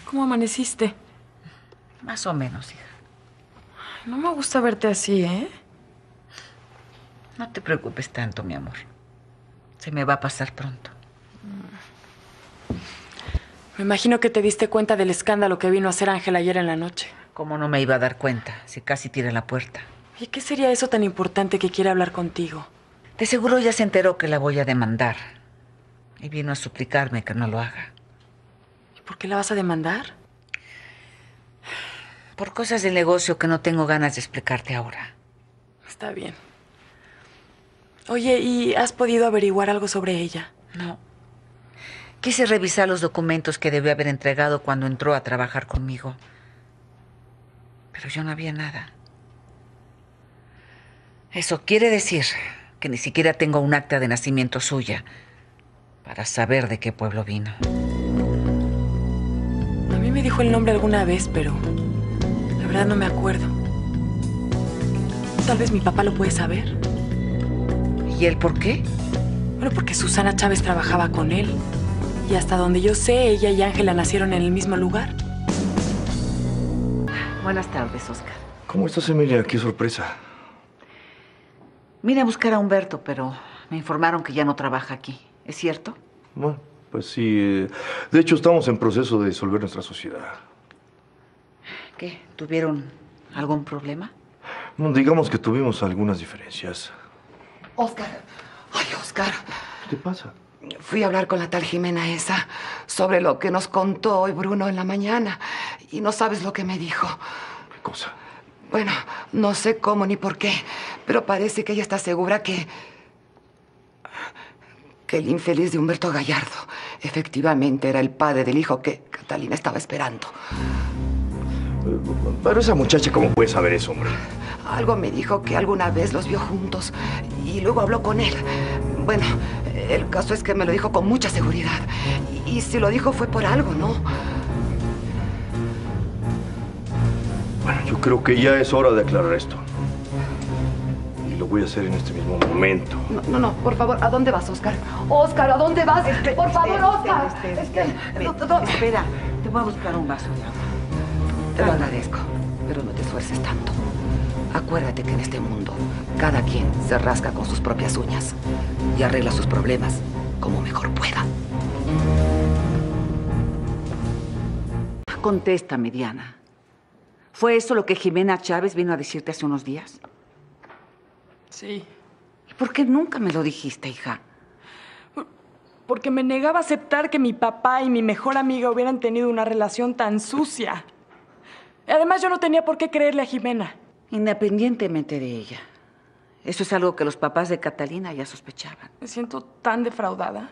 ¿Cómo amaneciste? Más o menos, hija. No me gusta verte así, ¿eh? No te preocupes tanto, mi amor. Se me va a pasar pronto. Me imagino que te diste cuenta del escándalo que vino a hacer Ángel ayer en la noche. ¿Cómo no me iba a dar cuenta si casi tiré la puerta? ¿Y qué sería eso tan importante que quiere hablar contigo? De seguro ya se enteró que la voy a demandar. Y vino a suplicarme que no lo haga. ¿Y por qué la vas a demandar? Por cosas del negocio que no tengo ganas de explicarte ahora. Está bien. Oye, ¿y has podido averiguar algo sobre ella? No. Quise revisar los documentos que debió haber entregado cuando entró a trabajar conmigo. Pero yo no había nada. Eso quiere decir que ni siquiera tengo un acta de nacimiento suya para saber de qué pueblo vino. A mí me dijo el nombre alguna vez, pero la verdad no me acuerdo. Tal vez mi papá lo puede saber. ¿Y él por qué? Bueno, porque Susana Chávez trabajaba con él. Y hasta donde yo sé, ella y Ángela nacieron en el mismo lugar. Buenas tardes, Oscar. ¿Cómo estás, Emilia? Qué sorpresa. Vine a buscar a Humberto, pero me informaron que ya no trabaja aquí. ¿Es cierto? Bueno, pues sí. De hecho, estamos en proceso de disolver nuestra sociedad. ¿Qué? ¿Tuvieron algún problema? No, digamos que tuvimos algunas diferencias. Oscar. Ay, Oscar. ¿Qué te pasa? Fui a hablar con la tal Jimena esa sobre lo que nos contó hoy Bruno en la mañana. Y no sabes lo que me dijo. ¿Qué cosa? Bueno, no sé cómo ni por qué, pero parece que ella está segura que el infeliz de Humberto Gallardo efectivamente era el padre del hijo que Catalina estaba esperando. Pero esa muchacha, ¿cómo puede saber eso, hombre? Algo me dijo que alguna vez los vio juntos y luego habló con él. Bueno, el caso es que me lo dijo con mucha seguridad. Y si lo dijo fue por algo, ¿no? Bueno, yo creo que ya es hora de aclarar esto. Y lo voy a hacer en este mismo momento. No, por favor, ¿a dónde vas, Oscar? Oscar, ¿a dónde vas? Por favor, Oscar. Espera, te voy a buscar un vaso de agua. Te lo agradezco, pero no te esfuerces tanto. Acuérdate que en este mundo cada quien se rasca con sus propias uñas y arregla sus problemas como mejor pueda. Contéstame, Diana. ¿Fue eso lo que Jimena Chávez vino a decirte hace unos días? Sí. ¿Y por qué nunca me lo dijiste, hija? Porque me negaba a aceptar que mi papá y mi mejor amiga hubieran tenido una relación tan sucia. Además, yo no tenía por qué creerle a Jimena. Independientemente de ella. Eso es algo que los papás de Catalina ya sospechaban. Me siento tan defraudada.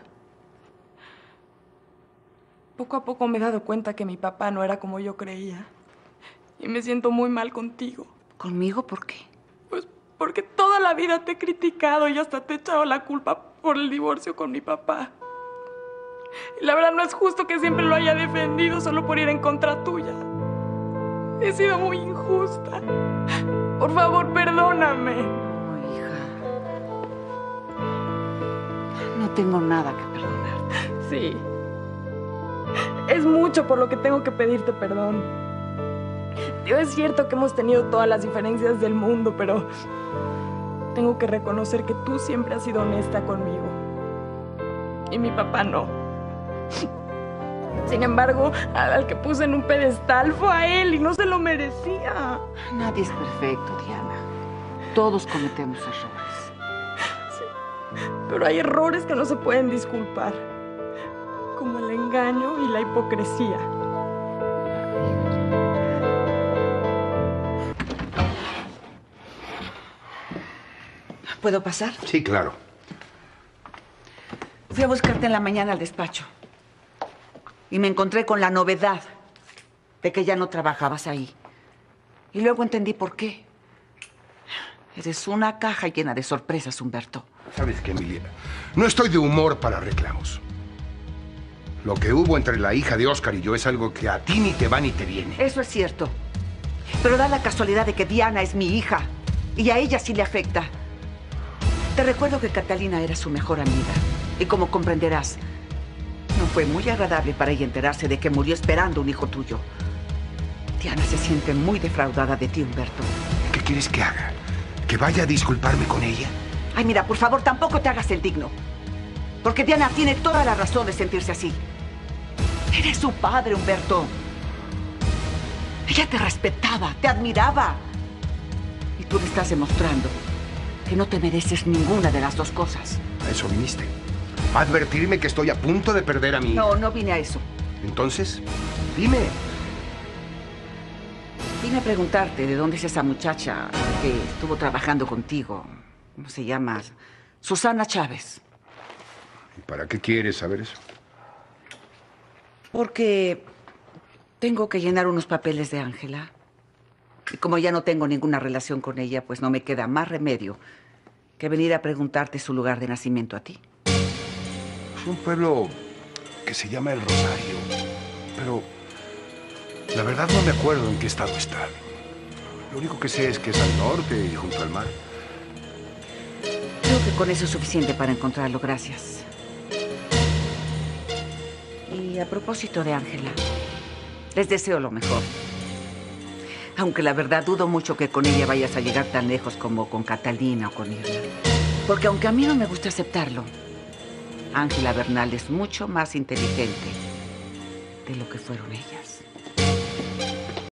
Poco a poco me he dado cuenta que mi papá no era como yo creía. Y me siento muy mal contigo. ¿Conmigo? ¿Por qué? Pues porque toda la vida te he criticado y hasta te he echado la culpa por el divorcio con mi papá. Y la verdad no es justo que siempre lo haya defendido solo por ir en contra tuya. He sido muy injusta. Por favor, perdóname. No, hija. No tengo nada que perdonarte. Sí. Es mucho por lo que tengo que pedirte perdón. Digo, es cierto que hemos tenido todas las diferencias del mundo, pero tengo que reconocer que tú siempre has sido honesta conmigo. Y mi papá no. Sin embargo, al que puse en un pedestal fue a él y no se lo merecía. Nadie es perfecto, Diana. Todos cometemos errores. Sí, pero hay errores que no se pueden disculpar, como el engaño y la hipocresía. ¿Puedo pasar? Sí, claro. Fui a buscarte en la mañana al despacho. Y me encontré con la novedad de que ya no trabajabas ahí. Y luego entendí por qué. Eres una caja llena de sorpresas, Humberto. ¿Sabes qué, Emilia? No estoy de humor para reclamos. Lo que hubo entre la hija de Oscar y yo es algo que a ti ni te va ni te viene. Eso es cierto. Pero da la casualidad de que Diana es mi hija. Y a ella sí le afecta. Te recuerdo que Catalina era su mejor amiga. Y como comprenderás, no fue muy agradable para ella enterarse de que murió esperando un hijo tuyo. Diana se siente muy defraudada de ti, Humberto. ¿Qué quieres que haga? ¿Que vaya a disculparme con ella? Ay, mira, por favor, tampoco te hagas el digno. Porque Diana tiene toda la razón de sentirse así. Eres su padre, Humberto. Ella te respetaba, te admiraba. Y tú le estás demostrando que no te mereces ninguna de las dos cosas. A eso viniste. A advertirme que estoy a punto de perder a mi hija. No, no vine a eso. Entonces, dime. Vine a preguntarte de dónde es esa muchacha que estuvo trabajando contigo. ¿Cómo se llama? Susana Chávez. ¿Y para qué quieres saber eso? Porque tengo que llenar unos papeles de Ángela. Y como ya no tengo ninguna relación con ella, pues no me queda más remedio que venir a preguntarte su lugar de nacimiento a ti. Es un pueblo que se llama El Rosario. Pero la verdad no me acuerdo en qué estado está. Lo único que sé es que es al norte y junto al mar. Creo que con eso es suficiente para encontrarlo, gracias. Y a propósito de Ángela, les deseo lo mejor. Aunque la verdad dudo mucho que con ella vayas a llegar tan lejos como con Catalina o con Irma. Porque aunque a mí no me gusta aceptarlo, Ángela Bernal es mucho más inteligente de lo que fueron ellas.